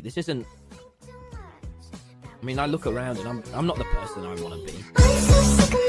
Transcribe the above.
This isn't. I mean, I look around and I'm not the person I want to be.